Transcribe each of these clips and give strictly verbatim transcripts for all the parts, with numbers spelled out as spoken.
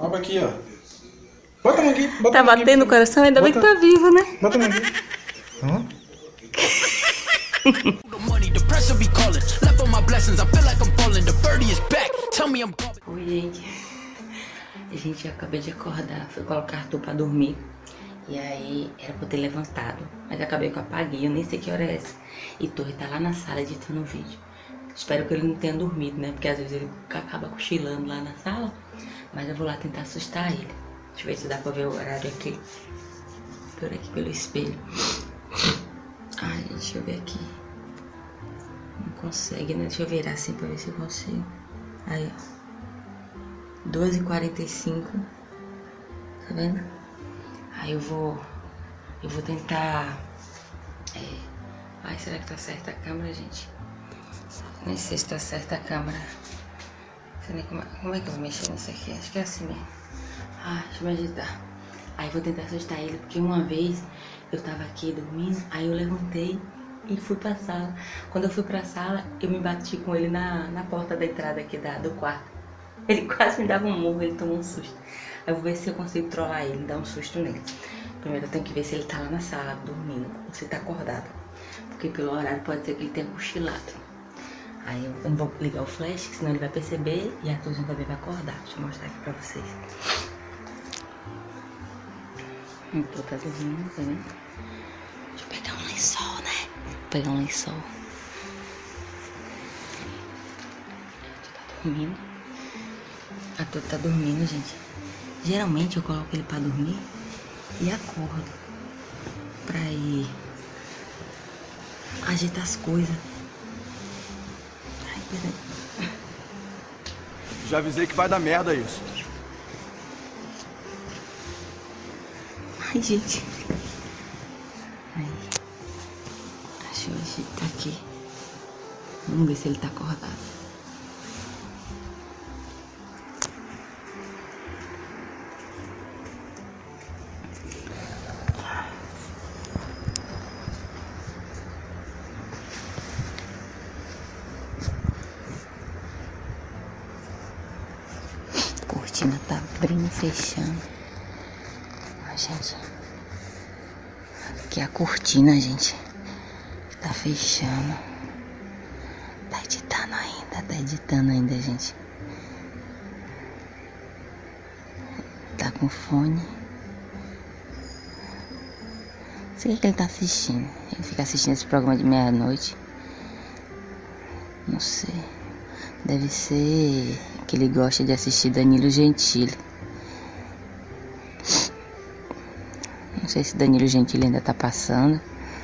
Ó pra aqui, ó. Bota a mão aqui. Bota Tá a mão aqui. batendo o coração, ainda bem que tá vivo, né? Bota a mão aqui. Hã? Oi, gente. Gente, eu acabei de acordar. Fui colocar Arthur pra dormir. E aí, era pra eu ter levantado. Mas acabei que eu apaguei. Eu nem sei que hora é essa. E Torre tá lá na sala editando o vídeo. Espero que ele não tenha dormido, né? Porque às vezes ele acaba cochilando lá na sala. Mas eu vou lá tentar assustar ele. Deixa eu ver se dá pra ver o horário aqui. Por aqui pelo espelho. Ai, deixa eu ver aqui. Não consegue, né? Deixa eu virar assim pra ver se eu consigo. Aí, ó. doze e quarenta e cinco. Tá vendo? Aí eu vou... Eu vou tentar... É... Ai, será que tá certa a câmera, gente? Nem sei se tá certa a câmera. Não sei nem como, é, como é que eu vou mexer nisso aqui? Acho que é assim mesmo. Ah, deixa eu me agitar. Aí eu vou tentar assustar ele, porque uma vez eu tava aqui dormindo, aí eu levantei e fui pra sala. Quando eu fui pra sala, eu me bati com ele na, na porta da entrada aqui da, do quarto. Ele quase me dava um murro, ele tomou um susto. Aí eu vou ver se eu consigo trollar ele, dar um susto nele. Primeiro eu tenho que ver se ele tá lá na sala, dormindo, ou se ele tá acordado. Porque pelo horário pode ser que ele tenha cochilado. Aí eu não vou ligar o flash, senão ele vai perceber e a Arthurzinho também vai acordar. Deixa eu mostrar aqui pra vocês. Então tá dormindo, tá vendo? Deixa eu pegar um lençol, né? Vou pegar um lençol. Tá dormindo. A Arthur tá dormindo, gente. Geralmente eu coloco ele pra dormir e acordo pra ir agitar as coisas. Ai, peraí. Já avisei que vai dar merda isso. Ai, gente. Aí. Deixa eu agitar aqui. Vamos ver se ele tá acordado. A cortina tá abrindo e fechando. Ó, gente. Aqui é a cortina, gente. Tá fechando. Tá editando ainda, tá editando ainda, gente. Tá com fone. Não sei o que ele tá assistindo. Ele fica assistindo esse programa de meia-noite. Não sei. Deve ser que ele gosta de assistir Danilo Gentili. Não sei se Danilo Gentili ainda tá passando.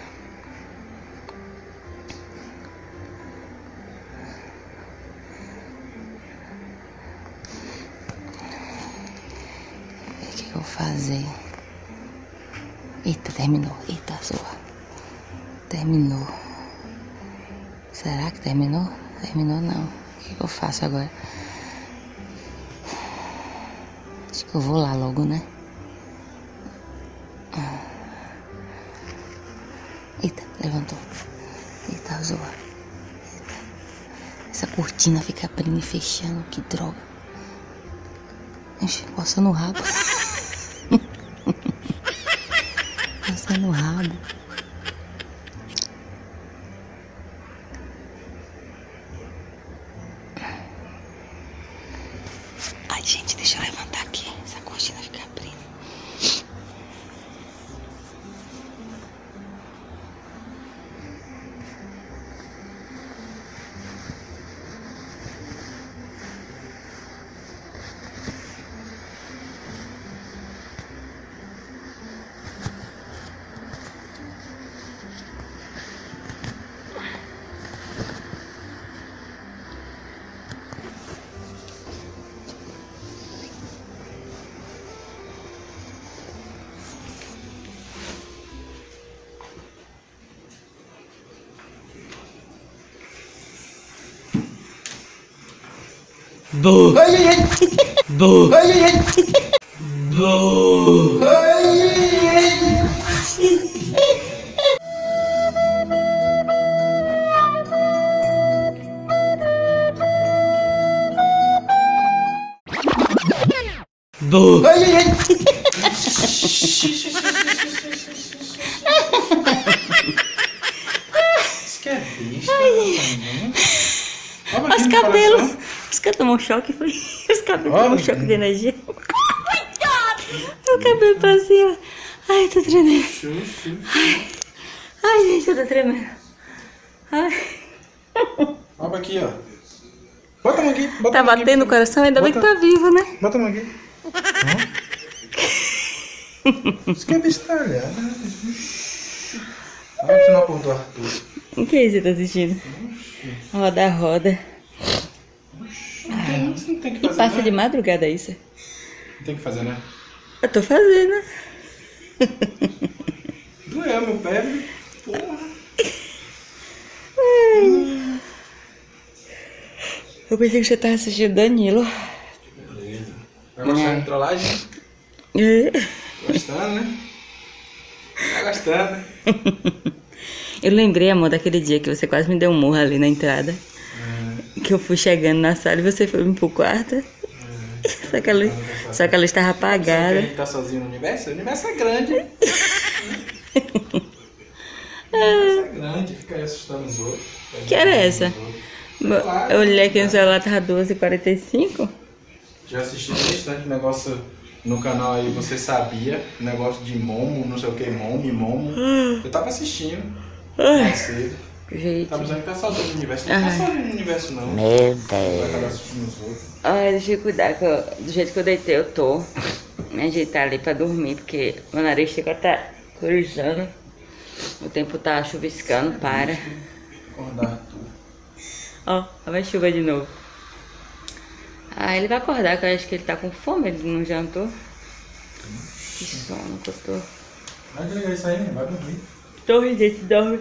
O que, que eu vou fazer? Eita, terminou. Eita, sua. Terminou. Será que terminou? Terminou não. O que, que eu faço agora? Acho que eu vou lá logo, né? Eita, levantou. Eita, zoa. Eita. Essa cortina fica abrindo e fechando. Que droga. Ixi, coçando o rabo. Coçando o rabo. Ai, gente, deixa eu levantar aqui. Essa cortina fica abrindo. Bu. Bu. Bu. Burro. Ai, ai, ai. Isso que é bicho. Olha os cabelos. Os caras tomam um choque, foi. Os cabelos tomam um choque de energia. O cabelo pra cima. Ai, tô tremendo. Ai, ai gente, eu tô tremendo. Ai. Olha aqui, ó. Bota a mão aqui. Bota Tá a mão batendo aqui. o coração, ainda Bota... bem que tá vivo, né? Bota a mão aqui. Isso que é bestalhada. Olha o sinal por do Arthur. O que é isso que você tá assistindo? Roda, roda. Ai, você não tem que E fazer, passa né? de madrugada isso. Não tem que fazer, né? Eu tô fazendo. Doeu meu pé, porra. Eu pensei que você tava assistindo Danilo. Beleza. Vai gostar de trollagem? É. Gostando, né? Tá gostando, né? Eu lembrei, amor, daquele dia que você quase me deu um murro ali na entrada. É. Que eu fui chegando na sala e você foi pro quarto. É. Só, que a luz, só que a luz tava Sabe que a apagada. gente tá sozinho no universo? O universo é grande. O universo é grande, fica aí assustando os outros. Que era essa? Eu olhei aqui no celular, tava duas e quarenta e cinco. Já assisti bastante negócio no canal aí, você sabia? Negócio de Momo, não sei o que, Momo, Momo. Eu tava assistindo mais cedo. Gente. Tá pensando que tá sozinho no universo. Não tá Ai. sozinho no universo, não. Meu Vai acabar assistindo os outros. Ai, deixa eu cuidar, que eu, do jeito que eu deitei, eu tô me ajeitar ali pra dormir, porque meu nariz chega tá corizando. O tempo tá chuviscando, para. Acordar tudo. Ó, vai chuva de novo. Ah, ele vai acordar, que eu acho que ele tá com fome, ele não jantou. Que sono que eu tô. Vai desligar isso aí, vai dormir. Torre, gente, dorme.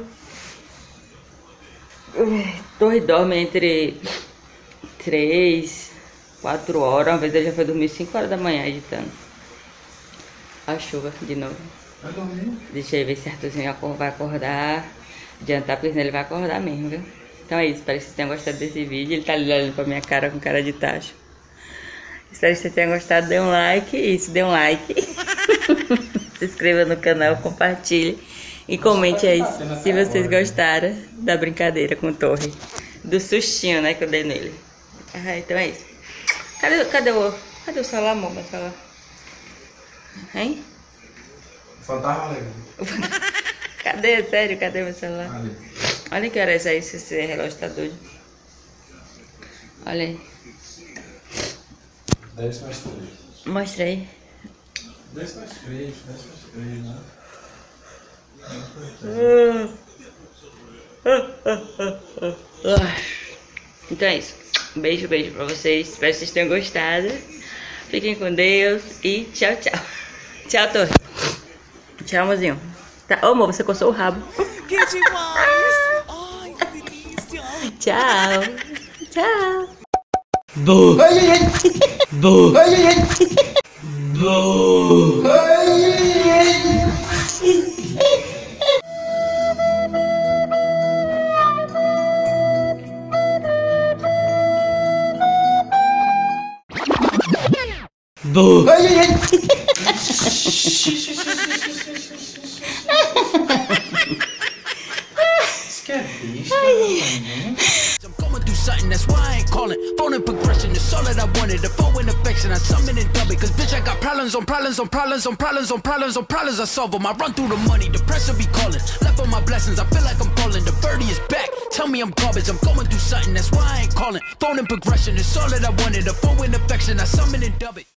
Torre dorme entre três, quatro horas. Uma vez ele já foi dormir cinco horas da manhã editando. A chuva de novo. Vai dormir. Deixa eu ver se Arthurzinho vai acordar. Adiantar, porque senão ele vai acordar mesmo, viu? Então é isso, espero que vocês tenham gostado desse vídeo. Ele tá ali olhando pra minha cara com cara de tacho. Espero que vocês tenham gostado. Dê um like. Isso, dê um like. Se inscreva no canal, compartilhe. E comente aí se vocês gostaram da brincadeira com o Torre. Do sustinho, né, que eu dei nele. Ah, então é isso. Cadê, cadê o... Cadê o celular, amor? Meu celular? Hein? Fantasma legal. Cadê? Sério? Cadê meu celular? Ali. Olha que horas é isso, esse relógio tá doido. Olha aí. dez mais três. Mostra aí. dez mais três, dez mais três, né? Então é isso. Um beijo, beijo pra vocês. Espero que vocês tenham gostado. Fiquem com Deus e tchau, tchau. Tchau, Torre. Tchau, mozinho. Tá. Ô, amor, você coçou o rabo. Tchau. Tchau. Burro. Ai, ai, ai. Burro. Ai, ai, ai. Burro. Ai, ai, ai. Burro. Ai, ai, ai. Isso que é bicho. I'm going through something, that's why I ain't calling. Phone and progression is all that I wanted. The phone and affection, I summon and dub it. Cause bitch, I got problems on problems on problems on problems on problems on problems. I solve them. I run through the money, the pressure be calling. Left on my blessings, I feel like I'm falling. The birdie is back, tell me I'm garbage. I'm going through something, that's why I ain't calling. Phone and progression is all that I wanted. The phone and affection, I summon and dub it.